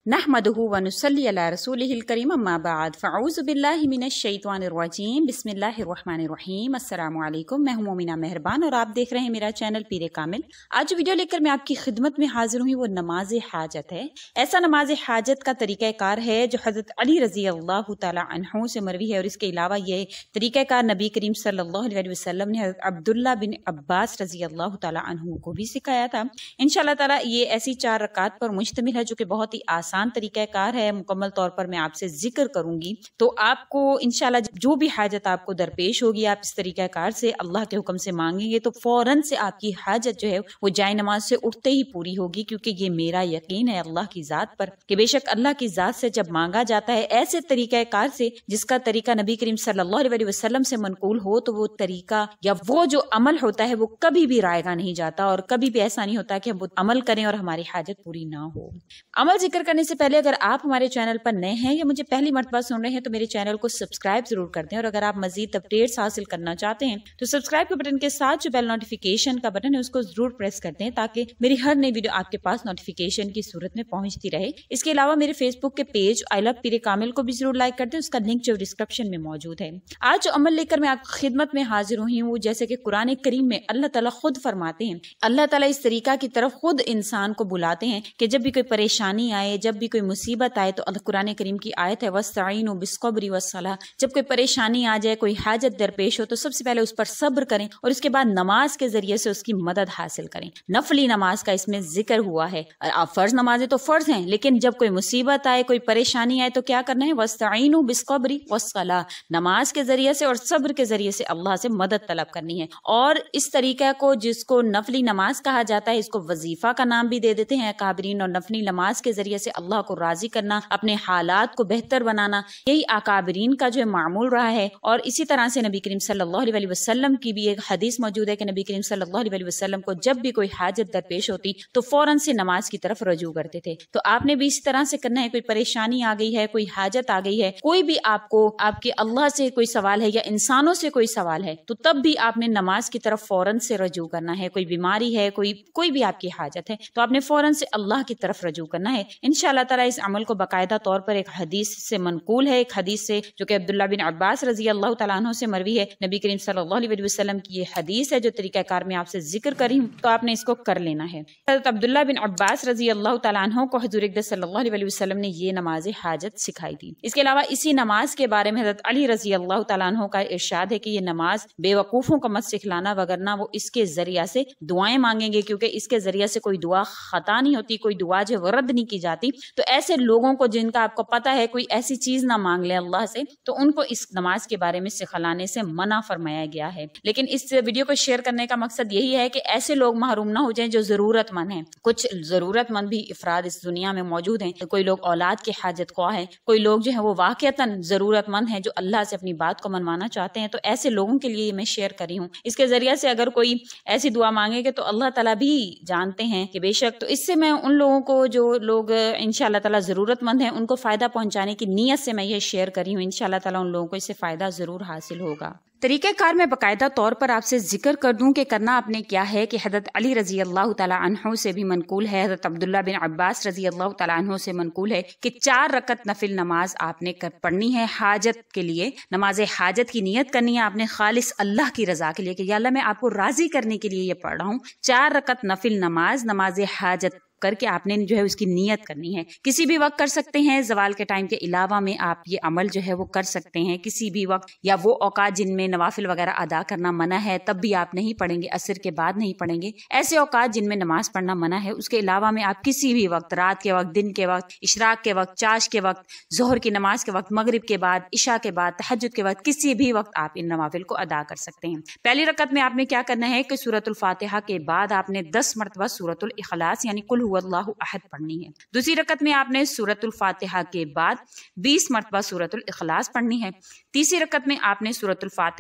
नहमदुहु व नुसल्ली अला रसूलिहिल करीम अम्मा बाद फ़अऊज़ु बिल्लाहि मिनश शैतानिर रजीम बिस्मिल्लाहिर रहमानिर रहीम। अस्सलामु अलैकुम, मैं हूं मोमिना मेहरबान और आप देख रहे हैं मेरा चैनल पीरे कामिल। आज वीडियो लेकर मैं आपकी खिदमत में हाजिर हुई, वो नमाज हाजत है। ऐसा नमाज हाजत का तरीक़ाकार है जो हज़रत अली रज़ी अल्लाह तआला अन्हु से मरवी है और इसके अलावा ये तरीक़ाकार नबी करीम सल्लल्लाहु अलैहि वसल्लम ने हज़रत अब्दुल्ला बिन अब्बास रज़ी अल्लाह तआला अन्हु को भी सिखाया था। इंशाअल्लाह ताला ये ऐसी 4 रकात पर मुश्तमिल है जो कि बहुत ही आसान तरीक़ाकार है। मुकम्मल तौर पर मैं आपसे जिक्र करूंगी तो आपको इंशाल्लाह जो भी हाजत आपको दरपेश होगी, आप इस तरीक़ाकार से अल्लाह के हुक्म से मांगेंगे तो फौरन से आपकी हाजत जो है वो जाए नमाज से उठते ही पूरी होगी, क्योंकि ये मेरा यकीन है अल्लाह की ज़ात पर कि बेशक अल्लाह की ज़ात से जब मांगा जाता है ऐसे तरीक़ाकार से जिसका तरीका नबी करीम सल्लल्लाहु अलैहि वसल्लम से मनकूल हो, तो वो तरीका या वो जो अमल होता है वो कभी भी रायगा नहीं जाता और कभी भी ऐसा नहीं होता कि हम वो अमल करें और हमारी हाजत पूरी ना हो। अमल जिक्र करने से पहले अगर आप हमारे चैनल पर नए हैं या मुझे पहली मर्तबा सुन रहे हैं तो मेरे चैनल को सब्सक्राइब जरूर कर दें, और अगर आप मजीद अपडेट्स हासिल करना चाहते हैं तो सब्सक्राइब के बटन के साथ जो बेल नोटिफिकेशन का बटन है उसको जरूर प्रेस कर दें ताकि मेरी हर नई वीडियो आपके पास नोटिफिकेशन की सूरत में पहुंचती रहे। इसके अलावा मेरे फेसबुक के पेज आई लव पीरे कामिल को भी जरूर लाइक कर दें, उसका लिंक जो डिस्क्रिप्शन में मौजूद है। आज जो अमल लेकर मैं आपकी खिदमत में हाजिर हुई हूँ, जैसे कि कुरान करीम में अल्लाह ताला खुद फरमाते हैं, अल्लाह ताला इस तरीका की तरफ खुद इंसान को बुलाते हैं कि जब भी कोई परेशानी आए, जब भी कोई मुसीबत आए, तो कुरान करीम की आयत है वस्तईनु बिस्सब्रि वस्सलाह, जब कोई परेशानी आ जाए, कोई हाजत दरपेश हो तो सबसे पहले उस पर सब्र करें और उसके बाद नमाज के जरिए से उसकी मदद हासिल करें। नफली नमाज का इसमें जिक्र हुआ है। आप फर्ज नमाजें तो फर्ज हैं, लेकिन जब कोई मुसीबत आए, कोई परेशानी आए तो क्या करना है, वस्तईनु बिस्सब्रि वस्सलाह, नमाज के जरिए से और सब्र के जरिए से अल्लाह से मदद तलब करनी है। और इस तरीका को जिसको नफली नमाज कहा जाता है, इसको वजीफा का नाम भी दे देते हैं अकाबरीन। और नफली नमाज के जरिए से अल्लाह को राजी करना, अपने हालात को बेहतर बनाना, यही अकाबरीन का जो है मामूल रहा है। और इसी तरह से नबी करीम सल्लल्लाहु अलैहि वसल्लम की भी एक हदीस मौजूद है कि नबी करीम सल्लल्लाहु अलैहि वसल्लम को जब भी कोई हाजत दरपेश होती तो फौरन से नमाज की तरफ रजू करते थे। तो आपने भी इसी तरह से करना है। कोई परेशानी आ गई है, कोई हाजत आ गई है, कोई भी आपको आपके अल्लाह से कोई सवाल है या इंसानों से कोई सवाल है, तो तब भी आपने नमाज की तरफ फौरन से रजू करना है। कोई बीमारी है, कोई भी आपकी हाजत है, तो आपने फौरन से अल्लाह की तरफ रजू करना है। इंशाअल्लाह ताला इस अमल को बाकायदा तौर पर एक हदीस से मनकूल है, एक हदीस से जो कि अब्दुल्ला बिन अब्बास रजी अल्लाह तआला अन्हु से मरवी है। नबी करीम सल्लल्लाहु अलैहि वसल्लम की ये हदीस है जो तरीक़ाकार में आपसे जिक्र करी हूँ, तो आपने इसको कर लेना है। हज़रत अब्दुल्ला बिन अब्बास रजी अल्लाह तआला अन्हु को हुज़ूर अक़दस सल्लल्लाहु अलैहि वसल्लम ने ये नमाज हाजत सिखाई थी। इसके अलावा इसी नमाज के बारे में हज़रत अली रजी अल्लाह तआला अन्हु का इरशाद है कि ये नमाज बेवकूफ़ों को मत सिखलाना, वगरना वो इसके जरिया से दुआएं मांगेंगे, क्योंकि इसके जरिए से कोई दुआ खता नहीं होती, कोई दुआ जो रद्द नहीं की जाती। तो ऐसे लोगों को जिनका आपको पता है कोई ऐसी चीज ना मांग ले अल्लाह से, तो उनको इस नमाज के बारे में सिखलाने से मना फरमाया गया है। लेकिन इस वीडियो को शेयर करने का मकसद यही है कि ऐसे लोग महरूम ना हो जाएं जो जरूरतमंद हैं। कुछ जरूरतमंद भी अफराद इस दुनिया में मौजूद हैं। तो कोई लोग औलाद के हाजत ख्वाह है, कोई लोग जो है वो वाकईतन जरूरतमंद है जो अल्लाह से अपनी बात को मनवाना चाहते हैं। तो ऐसे लोगों के लिए मैं शेयर करी हूँ। इसके जरिए से अगर कोई ऐसी दुआ मांगेगा तो अल्लाह ताला भी जानते हैं कि बेशक, तो इससे मैं उन लोगों को जो लोग इंशाअल्लाह ताला जरूरतमंद हैं उनको फायदा पहुंचाने की नीयत से मैं ये शेयर करी हूँ। इंशाअल्लाह ताला उन लोगों को इससे फायदा जरूर हासिल होगा। तरीक़ाकार में बाकायदा तौर पर आपसे जिक्र कर दूं कि करना आपने क्या है कि हज़रत अली रजी अल्लाह तआला अन्हु से भी मनकूल है, हज़रत अब्दुल्ला बिन अब्बास रजी अल्लाह तआला अन्हु से मनकूल है कि 4 रकत नफिल नमाज आपने पढ़नी है हाजत के लिए। नमाज हाजत की नियत करनी है आपने खालिस अल्लाह की रजा के लिए कि या अल्लाह मैं आपको राजी करने के लिए ये पढ़ रहा हूँ। 4 रकत नफिल नमाज हाजत करके आपने जो है उसकी नियत करनी है। किसी भी वक्त कर सकते हैं, जवाल के टाइम के अलावा में आप ये अमल जो है वो कर सकते हैं किसी भी वक्त, या वो औकात जिनमें नवाफिल वगैरह अदा करना मना है तब भी आप नहीं पढ़ेंगे, असर के बाद नहीं पढ़ेंगे। ऐसे औकात जिनमें नमाज पढ़ना मना है उसके अलावा में आप किसी भी वक्त, रात के वक्त, दिन के वक्त, इशराक के वक्त, चाश के वक्त, जोहर की नमाज के वक्त, मगरिब के बाद, इशा के बाद, तहज्जुद के वक्त, किसी भी वक्त आप इन नवाफिल को अदा कर सकते हैं। पहली रकत में आपने क्या करना है कि सूरतुल फातिहा के बाद आपने 10 मरतबा सूरतुल इखलास यानी कुल हुवल्लाहु अहद पढ़नी है। दूसरी रकत में आपने सूरतुल फातिहा के बाद 20 मरतबा सूरतुल इखलास पढ़नी है। तीसरी रकत में आपने सूरतुल फातिहा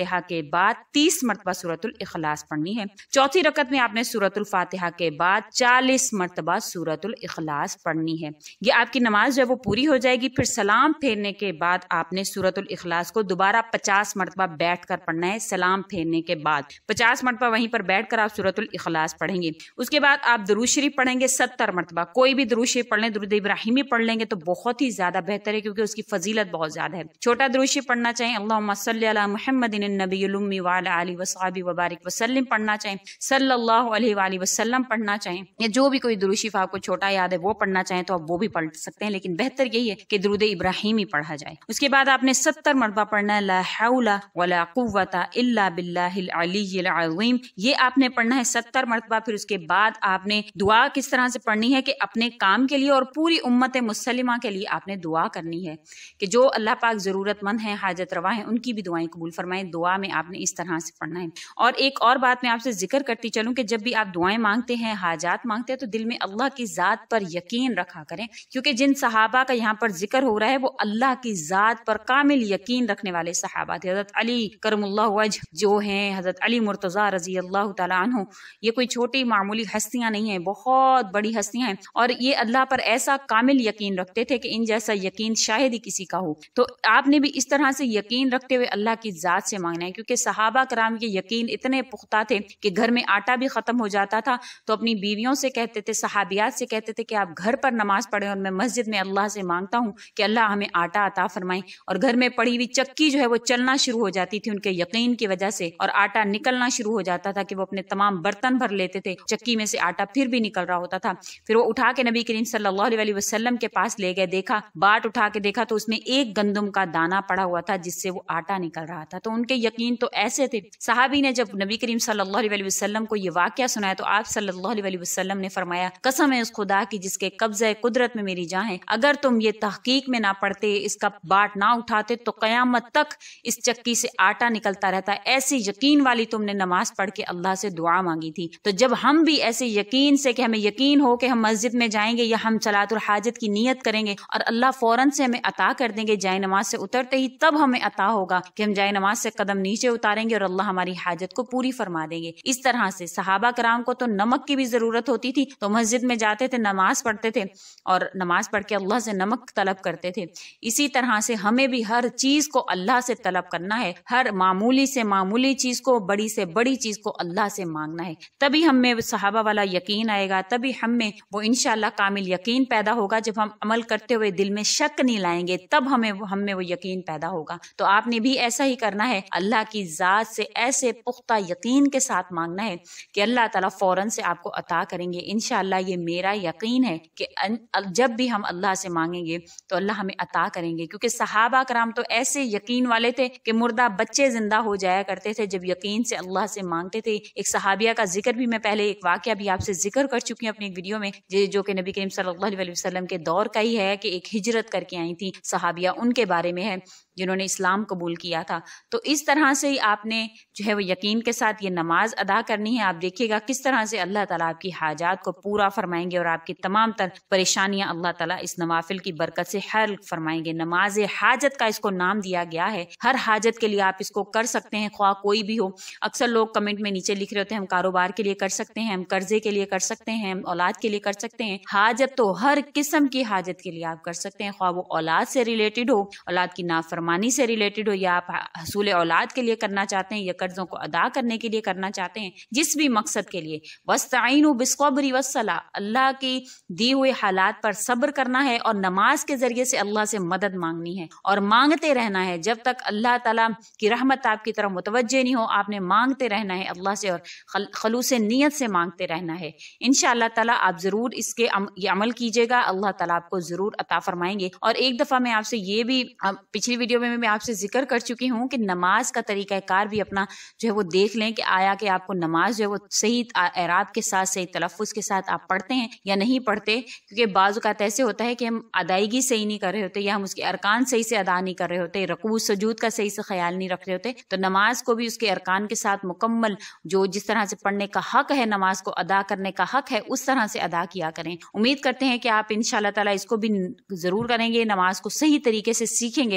फातिहा के बाद 30 मरतबा सूरतुल इखलास पढ़नी है। चौथी रकत में आपने सूरतुल फातिहा के बाद 40 मरतबा सूरतुल इखलास पढ़नी है। ये आपकी नमाज जो है वो पूरी हो जाएगी। फिर सलाम फेरने के बाद आपने सूरतुल इखलास को दोबारा 50 मरतबा बैठ कर पढ़ना है। सलाम फेरने के बाद 50 मरतबा वहीं पर बैठ कर आप सूरतुल इखलास पढ़ेंगे। उसके बाद आप दुरूद शरीफ पढ़ेंगे 70 मरतबा। कोई भी दुरूद शरीफ पढ़ लें, दुरूद इब्राहिमी पढ़ लेंगे तो बहुत ही ज्यादा बेहतर है, क्योंकि उसकी फजीलत बहुत ज्यादा है। छोटा दुरूद शरीफ पढ़ना चाहें अल्लाहुम्मा सल्ली अला मुहम्मदिन नबिय्युल उम्मी व अला आलिहि व सहबी व बारिक वसल्लम पढ़ना चाहें, सल्लल्लाहु अलैहि व आलिहि वसल्लम पढ़ना चाहें, या जो भी कोई दुरूद शरीफ आपको छोटा याद है वो पढ़ना चाहें तो आप वो भी पढ़ सकते हैं, लेकिन बेहतर यही है कि दुरूद इब्राहिमी पढ़ा जाए। उसके बाद आपने 70 मरतबा पढ़ना है ला हौला वला कुव्वता इल्ला बिल्लाहिल अलिय्यिल अज़ीम। ये आपने पढ़ना है 70 मरतबा। फिर उसके बाद आपने दुआ किस तरह से पढ़नी है कि अपने काम के लिए और पूरी उम्मत मुसलिमा के लिए आपने दुआ करनी है कि जो अल्लाह पाक जरूरतमंद हैं, हाजत रवा हैं, उनकी भी दुआएं कबूल फरमाएं। दुआ में आपने इस तरह से पढ़ना है। और एक और बात मैं आपसे जिक्र करती चलूं कि जब भी आप दुआएं मांगते हैं, हाजात मांगते हैं, तो दिल में अल्लाह की जात पर यकीन रखा करें, क्योंकि जिन सहाबा का यहाँ पर जिक्र हो रहा है वो अल्लाह की जात पर कामिल यकीन रखने वाले सहाबा थे। हजरत अली करमुल्लाहु वजह जो हैं, हजरत अली मुर्तजा रजी अल्लाह तआला अन्हु, ये कोई छोटी मामूली हस्तियां नहीं है, बहुत बड़ी हस्तियां हैं। और ये अल्लाह पर ऐसा कामिल यकीन रखते थे कि इन जैसा यकीन शायद ही किसी का हो। तो आपने भी इस तरह से यकीन रखते हुए अल्लाह की जात से मांगना है, क्योंकि सहाबा कराम के यकीन इतने पुख्ता थे कि घर में आटा भी खत्म हो जाता था तो अपनी बीवियों से कहते थे, सहाबियात से कहते थे कि आप घर पर नमाज पढ़ें और मैं मस्जिद में अल्लाह से मांगता हूँ कि अल्लाह हमें आटा अता फरमाए। और घर में पड़ी हुई चक्की जो है वो चलना शुरू हो जाती थी उनके यकीन की वजह से, और आटा निकलना शुरू हो जाता था कि वो अपने तमाम बर्तन भर लेते थे, चक्की में से आटा फिर भी निकल रहा होता था। फिर वो उठा के नबी करीम सल्लल्लाहु अलैहि वसल्लम के पास ले गए, देखा, बाट उठा के देखा तो उसमें एक गंदुम का दाना पड़ा हुआ था जिससे वो आटा निकल रहा था। तो उनके यकीन तो ऐसे थे। सहाबी ने जब नबी करीम सल्लल्लाहु अलैहि वसल्लम को ये वाकया सुनाया तो आप सल्लल्लाहु अलैहि वसल्लम ने फरमाया, कसम है उस खुदा की जिसके कब्ज़े कुदरत में मेरी जान है, अगर तुम ये तहकीक में ना पढ़ते, इसका बाट ना उठाते तो कयामत तक इस चक्की से आटा निकलता रहता। ऐसी यकीन वाली तुमने नमाज पढ़ के अल्लाह से दुआ मांगी थी। तो जब हम भी ऐसे यकीन से कि हमें यकीन हो कि हम मस्जिद में जाएंगे या हम सलातुल हाजत की नियत करेंगे और अल्लाह फौरन से हमें अता कर देंगे, जाए नमाज से उतरते ही तब हमें अता होगा कि हम जाए नमाज से कदम नीचे उतारेंगे और अल्लाह हमारी हाजत को पूरी फरमा देंगे। इस तरह से सहाबा कराम को तो नमक की भी जरूरत होती थी तो मस्जिद में जाते थे, नमाज पढ़ते थे और नमाज पढ़ के अल्लाह से नमक तलब करते थे। इसी तरह से हमें भी हर चीज को अल्लाह से तलब करना है, हर मामूली से मामूली चीज को, बड़ी से बड़ी चीज को अल्लाह से मांगना है। तभी हम में सहाबा वाला यकीन आएगा, तभी हम में वो इंशाअल्लाह कामिल यकीन पैदा होगा। जब हम अमल करते हुए दिल में शक नहीं लाएंगे तब हम में वो यकीन पैदा होगा। तो आपने भी ऐसा ही करना है, अल्लाह की जात से ऐसे पुख्ता यकीन के साथ मांगना है कि अल्लाह ताला फौरन से आपको अता करेंगे। इंशाअल्लाह ये मेरा यकीन है कि जब भी हम अल्लाह से मांगेंगे तो अल्लाह हमें अता करेंगे, क्योंकि सहाबा कराम तो ऐसे यकीन वाले थे कि मुर्दा बच्चे जिंदा हो जाया करते थे जब यकीन से अल्लाह से मांगते थे। एक सहाबिया का जिक्र भी मैं पहले एक वाकया भी आपसे जिक्र कर चुकी हूँ अपनी एक वीडियो में, जो कि नबी करीम सल्लल्लाहु अलैहि वसल्लम के दौर का ही है कि एक हिजरत करके आई थी सहाबिया, उनके बारे में है जिन्होंने इस्लाम कबूल किया था। तो इस तरह से ही आपने जो है वो यकीन के साथ ये नमाज अदा करनी है। आप देखिएगा किस तरह से अल्लाह ताला आपकी हाजात को पूरा फरमाएंगे और आपकी तमाम तर परेशानियां अल्लाह ताला इस नवाफिल की बरकत से हल फरमाएंगे। नमाज हाजत का इसको नाम दिया गया है। हर हाजत के लिए आप इसको कर सकते हैं, ख्वाह कोई भी हो। अक्सर लोग कमेंट में नीचे लिख रहे होते हैं हम कारोबार के लिए कर सकते हैं, हम कर्जे के लिए कर सकते हैं, हम औलाद के लिए कर सकते हैं। हाजत तो हर किस्म की हाजत के लिए आप कर सकते हैं, ख्वाह वो औलाद से रिलेटेड हो, औलाद की नाफरमानी से रिलेटेड हो, या आप हसूल औलाद के लिए करना चाहते हैं या कर्जों को अदा करने के लिए करना चाहते हैं, जिस भी मकसद के लिए। वस्तईनु बिस्सब्रि वस्सलाह, अल्लाह की दी हुए हालात पर सब्र करना है और नमाज के जरिए से अल्लाह से मदद मांगनी है और मांगते रहना है जब तक अल्लाह ताला की रहमत आपकी तरफ मुतवज्जे नहीं हो। आपने मांगते रहना है अल्लाह से और खलूस नियत से मांगते रहना है। इंशाअल्लाह ताला आप जरूर इसके ये अमल कीजिएगा, अल्लाह ताला आपको जरूर अता फरमाएंगे। और एक दफा मैं आपसे ये भी पिछली वीडियो में मैं आपसे जिक्र कर चुकी हूँ कि नमाज का तरीकाकार भी अपना जो है वो देख लें कि आया कि आपको नमाज जो है वो सही एराब के साथ, सही तलफ़ुज़ के साथ आप पढ़ते हैं या नहीं पढ़ते। क्योंकि बाज़ औक़ात ऐसे होता है कि हम अदायगी सही नहीं कर रहे होते या हम उसके अरकान सही से अदा नहीं कर रहे होते, रकूअ सजूद का सही से ख्याल नहीं रख रहे होते। तो नमाज को भी उसके अरकान के साथ मुकम्मल जो जिस तरह से पढ़ने का हक है, नमाज को अदा करने का हक है, उस तरह से अदा किया करें। उम्मीद करते हैं कि आप इंशाअल्लाह ताला इसको भी ज़रूर करेंगे, नमाज को सही तरीके से सीखेंगे कि नमाज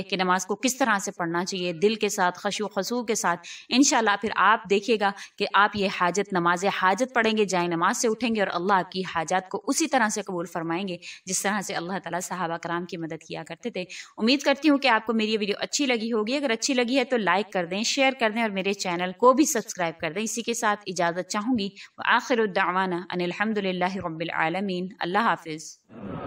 کو کس طرح سے پڑھنا چاہیے، دل کے ساتھ، خشوع و خضوع کے ساتھ، انشاءاللہ پھر آپ دیکھیے گا کہ آپ یہ حاجت نماز حاجت پڑھیں گے، جائے نماز سے اٹھیں گے اور اللہ آپ کی حاجات کو اسی طرح سے قبول فرمائیں گے جس طرح سے اللہ تعالیٰ صحابہ کرام کی مدد کیا کرتے تھے۔ امید کرتی ہوں کہ آپ کو میری یہ ویڈیو اچھی لگی ہوگی، اگر اچھی لگی ہے تو لائک کر دیں، شیئر کر دیں اور میرے چینل کو بھی سبسکرائب کر دیں۔ اسی کے ساتھ اجازت چاہوں گی، وآخر الدعوانا ان الحمد للہ رب العالمین۔ اللہ حافظ۔